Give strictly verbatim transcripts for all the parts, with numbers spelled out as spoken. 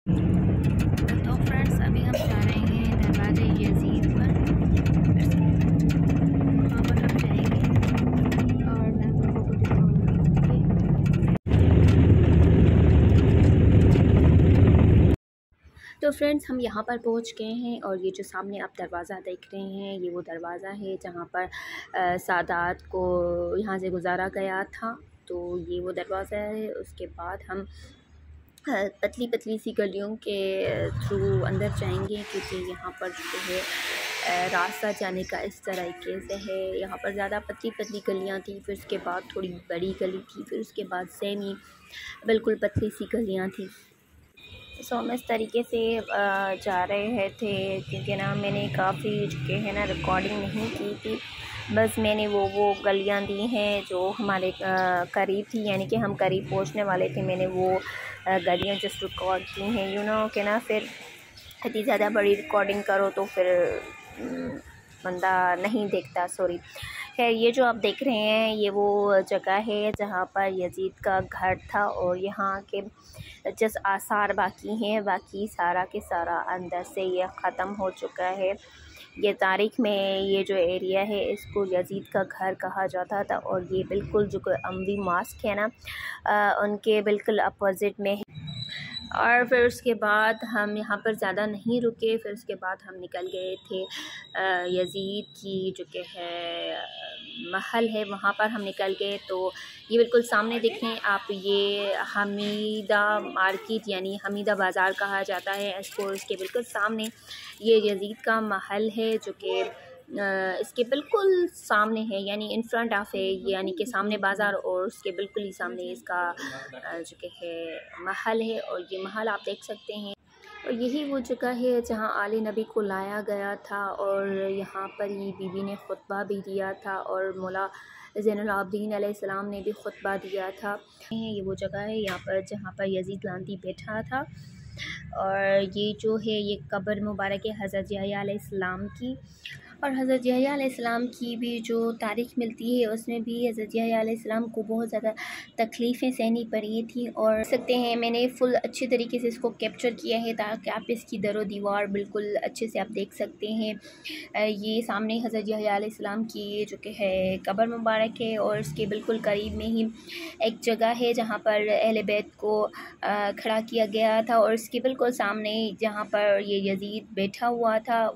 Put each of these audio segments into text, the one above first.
तो फ्रेंड्स अभी हम जा रहे हैं दरवाज़े यजीद पर। वहाँ पर हम जाएंगे और मैं आप लोगों को दिखाऊंगी। तो फ्रेंड्स हम यहाँ पर पहुँच गए हैं और ये जो सामने आप दरवाज़ा देख रहे हैं ये वो दरवाज़ा है जहाँ पर आ, सादात को यहाँ से गुजारा गया था। तो ये वो दरवाज़ा है। उसके बाद हम पतली पतली सी गलियों के थ्रू अंदर जाएंगे क्योंकि यहाँ पर जो है रास्ता जाने का इस तरीके से है। यहाँ पर ज़्यादा पतली पतली गलियाँ थी, फिर उसके बाद थोड़ी बड़ी गली थी, फिर उसके बाद सेमी बिल्कुल पतली सी गलियाँ थी। सो हम इस तरीके से जा रहे थे क्योंकि ना मैंने काफ़ी जो है ना रिकॉर्डिंग नहीं की थी। बस मैंने वो वो गलियाँ दी हैं जो हमारे करीब थी, यानी कि हम करीब पहुंचने वाले थे। मैंने वो गलियाँ जस्ट रिकॉर्ड की हैं, यू नो कि ना फिर इतनी ज़्यादा बड़ी रिकॉर्डिंग करो तो फिर बंदा नहीं देखता। सॉरी। खैर ये जो आप देख रहे हैं ये वो जगह है जहाँ पर यजीद का घर था और यहाँ के जस्ट आसार बाकी हैं, बाकी सारा के सारा अंदर से ये ख़त्म हो चुका है। ये तारीख़ में ये जो एरिया है इसको यजीद का घर कहा जाता था और ये बिल्कुल जो अमवी मॉस्क है ना आ, उनके बिल्कुल अपोज़िट में है। और फिर उसके बाद हम यहाँ पर ज़्यादा नहीं रुके, फिर उसके बाद हम निकल गए थे यजीद की जो कि है महल है वहाँ पर हम निकल गए। तो ये बिल्कुल सामने देख रहे हैं आप, ये हमीदा मार्केट यानी हमीदा बाज़ार कहा जाता है इसको। इसके बिल्कुल सामने ये यजीद का महल है जो कि इसके बिल्कुल सामने है, यानी इन फ्रंट ऑफ है, यानी कि सामने बाज़ार और उसके बिल्कुल ही सामने इसका जो कि है महल है। और ये महल आप देख सकते हैं और यही वो जगह है जहाँ आले नबी को लाया गया था और यहाँ पर ही बीबी ने खुतबा भी दिया था और मौला ज़ैनुल आबिदीन अलैहिस्सलाम ने भी खुतबा दिया था। ये वो जगह है यहाँ पर जहाँ पर यजीद लांती बैठा था। और ये जो है ये कब्र मुबारक है हज़रत यहया अलैहिस्सलाम की। और हज़रत यहया अलैहिस्सलाम की भी जो तारीख़ मिलती है उसमें भी हज़रत यहया अलैहिस्सलाम को बहुत ज़्यादा तकलीफ़ें सहनी पड़ी थी। और सकते हैं मैंने फ़ुल अच्छे तरीके से इसको कैप्चर किया है ताकि आप इसकी दरो दीवार बिल्कुल अच्छे से आप देख सकते हैं। ये सामने हज़रत यहया अलैहिस्सलाम की जो कि है कब्र मुबारक है और इसके बिल्कुल करीब में ही एक जगह है जहाँ पर अहले बैत को खड़ा किया गया था और इसके बिल्कुल सामने जहाँ पर ये यजीद बैठा हुआ था।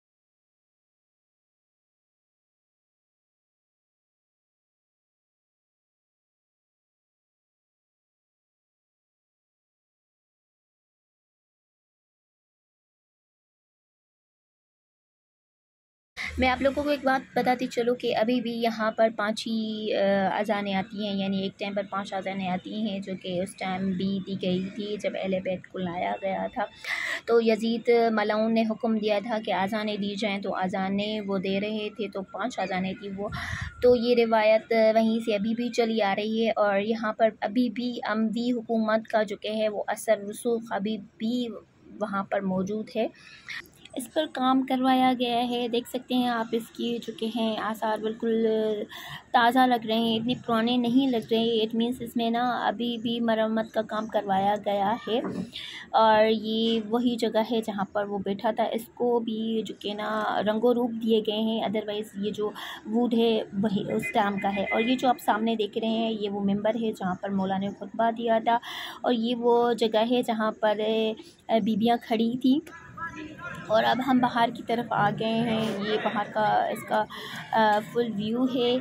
मैं आप लोगों को एक बात बताती चलूँ कि अभी भी यहाँ पर पाँच ही अज़ानें आती हैं, यानी एक टाइम पर पांच अज़ानें आती हैं जो कि उस टाइम भी दी गई थी जब अहले बैत को लाया गया था। तो यजीद मलाउन ने हुक्म दिया था कि अज़ानें दी जाएं, तो अज़ानें वो दे रहे थे, तो पांच अज़ानें थी वो। तो ये रिवायत वहीं से अभी भी चली आ रही है और यहाँ पर अभी भी अमवी हुकूमत का जो कि है वो असर रसूख अभी भी वहाँ पर मौजूद है। इस पर काम करवाया गया है, देख सकते हैं आप इसकी जो कि हैं आसार बिल्कुल ताज़ा लग रहे हैं, इतने पुराने नहीं लग रहे। इट मीन्स इसमें ना अभी भी मरम्मत का काम करवाया गया है। और ये वही जगह है जहाँ पर वो बैठा था, इसको भी जो कि ना रंगो रूप दिए गए हैं, अदरवाइज़ ये जो वुड है वही उस टाइम का है। और ये जो आप सामने देख रहे हैं ये वो मिंबर है जहाँ पर मौला ने खुतबा दिया था और ये वो जगह है जहाँ पर बीबियाँ खड़ी थी। और अब हम बाहर की तरफ आ गए हैं, ये बाहर का इसका आ, फुल व्यू है।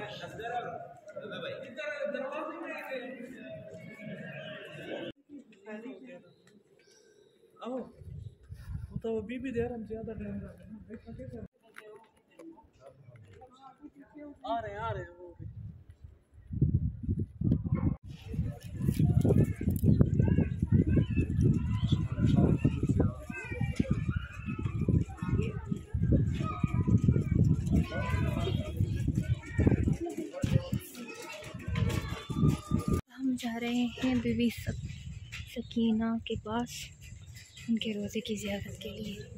तो अभी भी देर हम ज़्यादा आ रहे हैं आ रहे हैं वो हम जा रहे हैं बीबी सकीना के पास उनके रोज़े की ज़ियारत के लिए।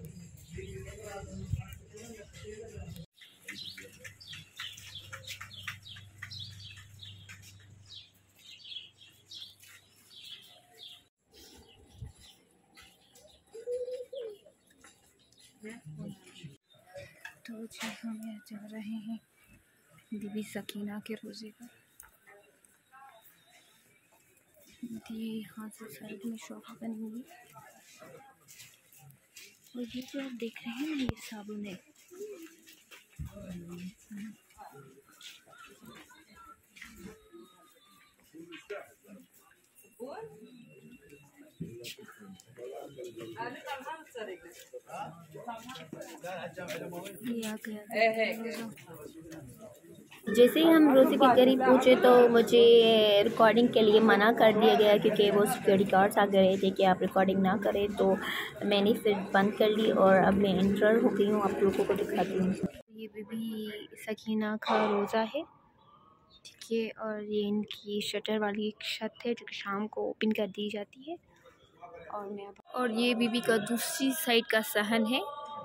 तो जी हम यहाँ जा रहे हैं बीबी सकीना के रोज़े पर। ये यहाँ से साइड में शॉप बनी हुई और ये जो आप देख रहे हैं ना, ये साबुन है। जैसे ही हम रोज़े के करीब पहुँचे तो मुझे रिकॉर्डिंग के लिए मना कर दिया गया, क्योंकि वो सिक्योरिटी गार्ड्स आ गए थे कि आप रिकॉर्डिंग ना करें। तो मैंने फिर बंद कर ली और अब मैं एंटर हो गई हूँ, आप लोगों को दिखाती हूँ। ये बीबी सकीना का रोज़ा है, ठीक है। और ये इनकी शटर वाली एक छत है जो कि शाम को ओपन कर दी जाती है। और मैं और ये बीबी का दूसरी साइड का सहन है।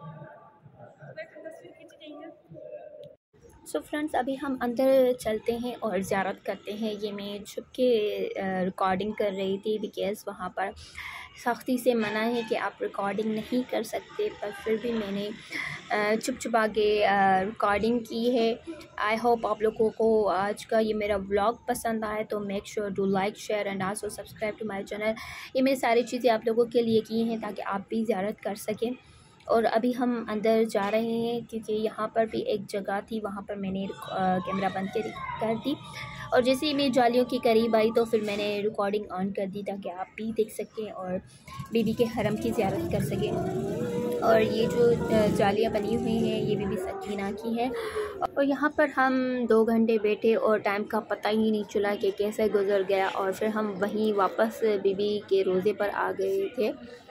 सो so फ्रेंड्स, अभी हम अंदर चलते हैं और ज़ियारत करते हैं। ये मैं छुप के रिकॉर्डिंग कर रही थी, बिकॉज़ वहाँ पर सख्ती से मना है कि आप रिकॉर्डिंग नहीं कर सकते, पर फिर भी मैंने छुप छुपा के रिकॉर्डिंग की है। आई होप आप लोगों को आज का ये मेरा व्लॉग पसंद आए, तो make sure to like share and also subscribe to my channel. ये मेरी सारी चीज़ें आप लोगों के लिए की हैं ताकि आप भी ज़ियारत कर सकें। और अभी हम अंदर जा रहे हैं, क्योंकि यहाँ पर भी एक जगह थी, वहाँ पर मैंने कैमरा बंद कर दी और जैसे ही मैं जालियों के करीब आई तो फिर मैंने रिकॉर्डिंग ऑन कर दी ताकि आप भी देख सकें और बीबी के हरम की ज़ियारत कर सकें। और ये जो जालियाँ बनी हुई हैं ये बीबी सकीना की है। और यहाँ पर हम दो घंटे बैठे और टाइम का पता ही नहीं चला कि कैसे गुजर गया। और फिर हम वहीं वापस बीबी के रोज़े पर आ गए थे।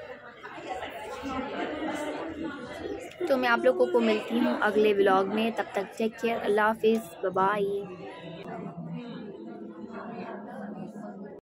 तो मैं आप लोगों को मिलती हूँ अगले व्लॉग में, तब तक टेक केयर, अल्लाह हाफिज़, बाय बाय।